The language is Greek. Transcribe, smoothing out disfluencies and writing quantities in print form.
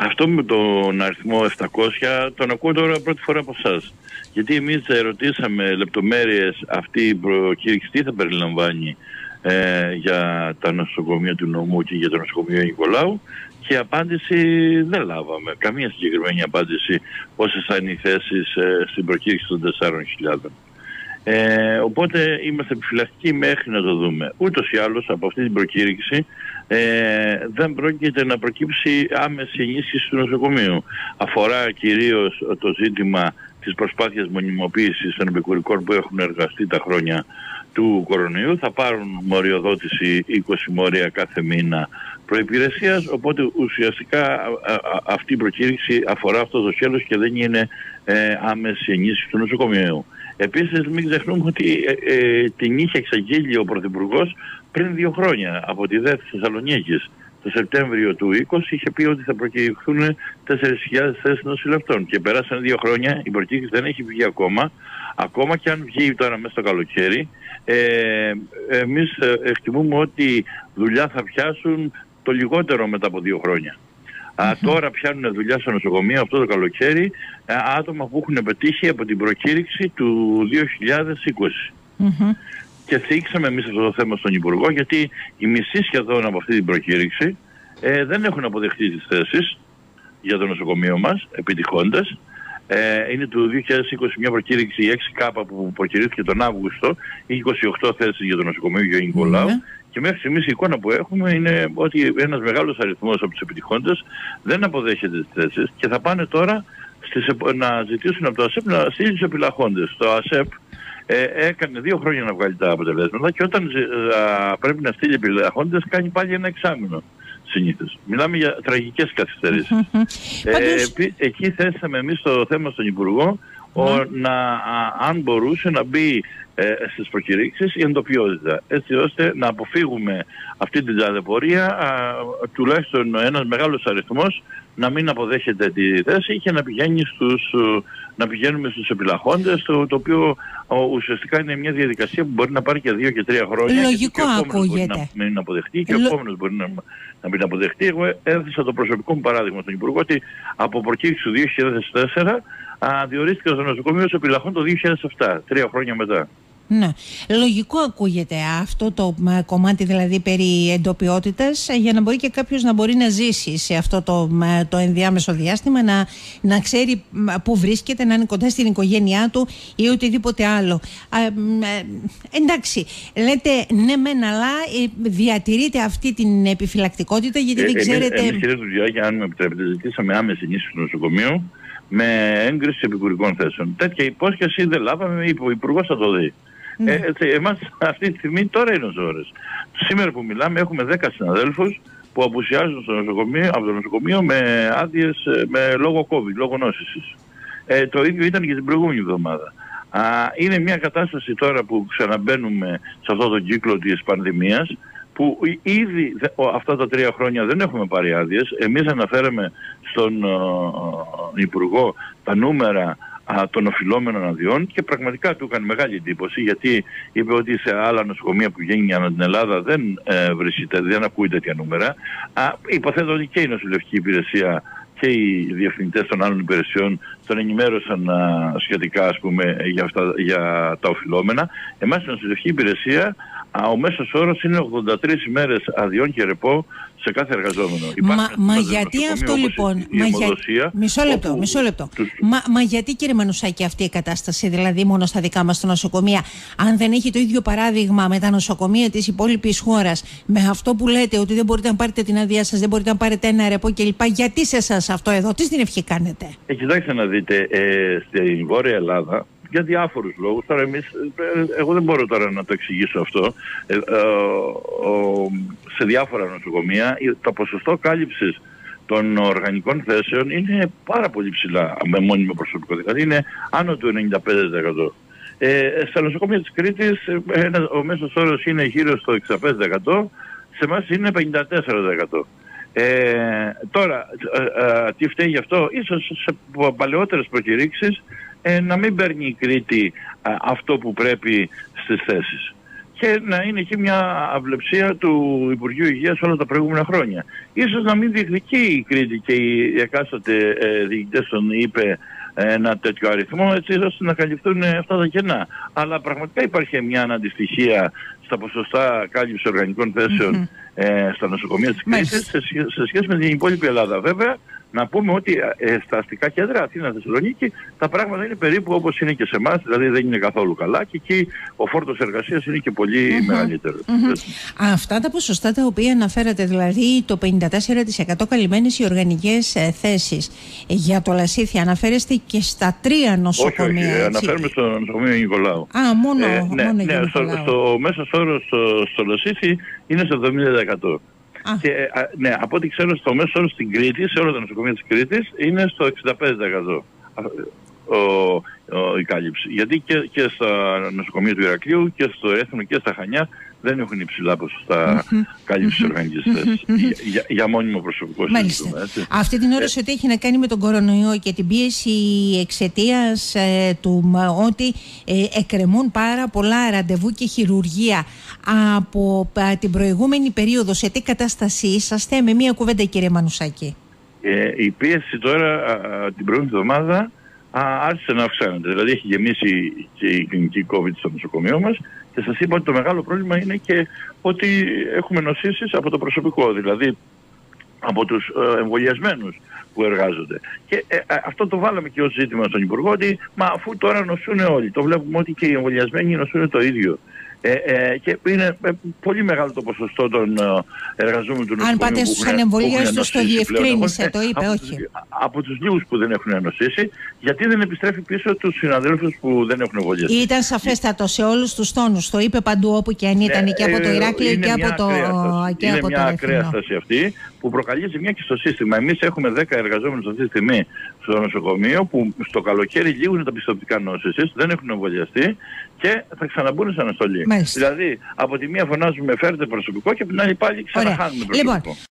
Αυτό με τον αριθμό 700 τον ακούω τώρα πρώτη φορά από εσάς. Γιατί εμείς ρωτήσαμε λεπτομέρειες αυτή η προκήρυξη τι θα περιλαμβάνει για τα νοσοκομεία του νομού και για το νοσοκομείο Νικολάου, και απάντηση δεν λάβαμε. Καμία συγκεκριμένη απάντηση πόσες θα είναι οι θέσεις στην προκήρυξη των 4.000. Οπότε είμαστε επιφυλακτικοί μέχρι να το δούμε. Ούτως ή άλλως από αυτή την προκήρυξη δεν πρόκειται να προκύψει άμεση ενίσχυση του νοσοκομείου. Αφορά κυρίως το ζήτημα της προσπάθειας μονιμοποίησης των επικουρικών που έχουν εργαστεί τα χρόνια του κορονοϊού. Θα πάρουν μοριοδότηση 20 μόρια κάθε μήνα προϋπηρεσίας, οπότε ουσιαστικά αυτή η προκήρυξη αφορά αυτό το σκέλος και δεν είναι άμεση ενίσχυση του νοσοκομείου. Επίσης μην ξεχνούμε ότι την είχε εξαγγείλει ο Πρωθυπουργός πριν 2 χρόνια από τη ΔΕΘ Θεσσαλονίκης. Το Σεπτέμβριο του 20 είχε πει ότι θα προκηρυχθούν 4.000 θέσεις νοσηλευτών και περάσαν 2 χρόνια, η προκήρυξη δεν έχει βγει ακόμα και αν βγει τώρα μέσα στο καλοκαίρι. Εμείς εκτιμούμε ότι δουλειά θα πιάσουν το λιγότερο μετά από 2 χρόνια. Τώρα πιάνουν δουλειά στο νοσοκομείο αυτό το καλοκαίρι άτομα που έχουν πετύχει από την προκήρυξη του 2020. Και θίξαμε εμείς αυτό το θέμα στον Υπουργό, γιατί οι μισοί σχεδόν από αυτή την προκήρυξη δεν έχουν αποδεχτεί τις θέσεις για το νοσοκομείο μας, επιτυχώντας. Είναι του 2020 μια προκήρυξη 6K που προκηρύχθηκε τον Αύγουστο, είχε 28 θέσεις για το νοσοκομείο Γιώργου Νικολάου. Και μέχρι στιγμής η εικόνα που έχουμε είναι ότι ένας μεγάλος αριθμός από τους επιτυχώντες δεν αποδέχεται τις θέσεις και θα πάνε τώρα να ζητήσουν από το ΑΣΕΠ να στείλει τους επιλαχόντες. Το ΑΣΕΠ έκανε 2 χρόνια να βγάλει τα αποτελέσματα και όταν πρέπει να στείλει επιλαχόντες κάνει πάλι ένα εξάμηνο συνήθως. Μιλάμε για τραγικές καθυστερήσεις. Εκεί θέσαμε εμείς το θέμα στον Υπουργό αν μπορούσε να μπει στις προκηρύξεις η εντοπιότητα, έτσι ώστε να αποφύγουμε αυτή την ταλαιπωρία, τουλάχιστον ένας μεγάλος αριθμός να μην αποδέχεται τη θέση και να πηγαίνουμε στους επιλαχόντες, το οποίο ουσιαστικά είναι μια διαδικασία που μπορεί να πάρει και 2 και 3 χρόνια. Λογικό ακούγεται. Μπορεί να μην αποδεχτεί και ο επόμενος μπορεί να μην αποδεχτεί. Εγώ έθεσα το προσωπικό μου παράδειγμα στον Υπουργό ότι από προκήρυξη του 2004 διορίστηκα στο νοσοκομείο ως επιλαχών το 2007, 3 χρόνια μετά. Ναι. Λογικό ακούγεται αυτό το κομμάτι, δηλαδή περί εντοπιότητας, για να μπορεί και κάποιος να μπορεί να ζήσει σε αυτό το ενδιάμεσο διάστημα, να ξέρει πού βρίσκεται, να είναι κοντά στην οικογένειά του ή οτιδήποτε άλλο. Εντάξει, λέτε ναι μεν, αλλά διατηρείτε αυτή την επιφυλακτικότητα, γιατί δεν ξέρετε... Εμείς, κύριε Τουδιάκη, αν με επιτρέπετε, ζητήσαμε άμεση ενίσχυση του νοσοκομείου με έγκριση επικουρικών θέσεων. Τέτοια υπόσχεση δεν λάβαμε, ο Υπουργός θα το δει. Εμάς αυτή τη στιγμή τώρα είναι ο ώρες. Σήμερα που μιλάμε έχουμε 10 συναδέλφους που απουσιάζουν από το νοσοκομείο με άδειες λόγω COVID, λόγω νόσησης. Το ίδιο ήταν και την προηγούμενη εβδομάδα. Είναι μια κατάσταση τώρα που ξαναμπαίνουμε σε αυτό τον κύκλο της πανδημίας, που ήδη αυτά τα 3 χρόνια δεν έχουμε πάρει άδειες. Εμείς αναφέραμε στον Υπουργό τα νούμερα των οφειλόμενων αδειών και πραγματικά του έκανε μεγάλη εντύπωση, γιατί είπε ότι σε άλλα νοσοκομεία που βγαίνει ανά την Ελλάδα δεν ακούει τέτοια νούμερα. Υποθέτω ότι και η νοσηλευτική υπηρεσία και οι διευθυντές των άλλων υπηρεσιών τον ενημέρωσαν σχετικά, ας πούμε, για τα οφειλόμενα. Εμάς η νοσηλευτική υπηρεσία ο μέσος όρος είναι 83 ημέρες αδειών και ρεπό σε κάθε εργαζόμενο. Μα γιατί αυτό λοιπόν, μισό λεπτό. Μα γιατί, κύριε Μανουσάκη, αυτή η κατάσταση, δηλαδή μόνο στα δικά μας τα νοσοκομεία, αν δεν έχει το ίδιο παράδειγμα με τα νοσοκομεία της υπόλοιπης χώρας, με αυτό που λέτε ότι δεν μπορείτε να πάρετε την άδειά σας, δεν μπορείτε να πάρετε ένα ρεπό κλπ. Γιατί σε εσάς αυτό εδώ, τι στην ευχή κάνετε? Κοιτάξτε να δείτε, στην Βόρεια Ελλάδα, για διάφορους λόγους, τώρα εγώ δεν μπορώ τώρα να το εξηγήσω αυτό, σε διάφορα νοσοκομεία το ποσοστό κάλυψης των οργανικών θέσεων είναι πάρα πολύ ψηλά με μόνιμο προσωπικό, δηλαδή είναι άνω του 95%. Στα νοσοκομεία της Κρήτης ο μέσος όρος είναι γύρω στο 65%, σε εμάς είναι 54%. Τώρα, τι φταίει γι' αυτό? Ίσως σε παλαιότερες προκηρύξεις να μην παίρνει η Κρήτη αυτό που πρέπει στις θέσεις. και να είναι εκεί μια αυλεψία του Υπουργείου Υγείας όλα τα προηγούμενα χρόνια. Ίσως να μην διεκδικεί η Κρήτη και οι εκάστοτε διοικητές των ΥΠΕ ένα τέτοιο αριθμό, έτσι ώστε να καλυφθούν αυτά τα κενά. Αλλά πραγματικά υπάρχει μια αναντιστοιχία στα ποσοστά κάλυψης οργανικών θέσεων στα νοσοκομεία της Κρήτης σε σχέση με την υπόλοιπη Ελλάδα. Βέβαια, να πούμε ότι στα αστικά κέντρα, Αθήνα, Θεσσαλονίκη, τα πράγματα είναι περίπου όπως είναι και σε εμάς, δηλαδή δεν είναι καθόλου καλά και εκεί ο φόρτος εργασίας είναι και πολύ μεγαλύτερος. Αυτά τα ποσοστά τα οποία αναφέρατε, δηλαδή το 54% καλυμμένες οι οργανικές θέσεις για το Λασίθι, αναφέρεστε και στα 3 νοσοκομεία? Όχι, αναφέρουμε στο νοσοκομείο Νικολάου. Μόνο στο μέσος όρος στο Λασίθι είναι στο 70%. Και ναι, από ό,τι ξέρω στο μέσο όρο στην Κρήτη, σε όλα τα νοσοκομεία της Κρήτης, είναι στο 65% η κάλυψη. Γιατί και στα νοσοκομεία του Ηρακλείου και στο Έθνο και στα Χανιά δεν έχουν υψηλά ποσοστά κάλυψης οργανικής θέσης. Για μόνιμο προσωπικό συζητούμε. Αυτή την ώρα σε ό,τι έχει να κάνει με τον κορονοϊό και την πίεση εξαιτίας του ότι εκκρεμούν πάρα πολλά ραντεβού και χειρουργία από την προηγούμενη περίοδο, σε τι κατάσταση είσαστε, με μία κουβέντα, κύριε Μανουσάκη? Η πίεση τώρα την προηγούμενη εβδομάδα άρχισε να αυξάνεται. Δηλαδή έχει γεμίσει και η κλινική COVID στο νοσοκομείο μας και σας είπα ότι το μεγάλο πρόβλημα είναι και ότι έχουμε νοσήσεις από το προσωπικό, δηλαδή από τους εμβολιασμένους που εργάζονται. Και αυτό το βάλαμε και ως ζήτημα στον Υπουργό, ότι αφού τώρα νοσούν όλοι, το βλέπουμε ότι και οι εμβολιασμένοι νοσούν το ίδιο. Και είναι πολύ μεγάλο το ποσοστό των εργαζόμενων του νοσοκομείου. Αν πάτε στους ανεμβολίαστους, το διευκρίνησε, το είπε, όχι. Από τους λίγους που δεν έχουν νοσήσει, γιατί δεν επιστρέφει πίσω τους συναδέλφους που δεν έχουν εμβολιαστεί. Ήταν σαφέστατο σε όλους τους τόνους, το είπε παντού όπου και αν ήταν, και από το Ηράκλειο και από το Ρέθυμνο. Είναι μια ακραία στάση αυτή που προκαλεί ζημιά και στο σύστημα. Εμείς έχουμε 10 εργαζόμενους αυτή τη στιγμή στο νοσοκομείο που στο καλοκαίρι λήγουν τα πιστοποιητικά νόσησης, δεν έχουν εμβολιαστεί και θα ξαναμπούν σε αναστολή. Δηλαδή, από τη μία φωνάζουμε φέρτε προσωπικό και από την άλλη πάλι ξαναχάνουμε προσωπικό. Λοιπόν.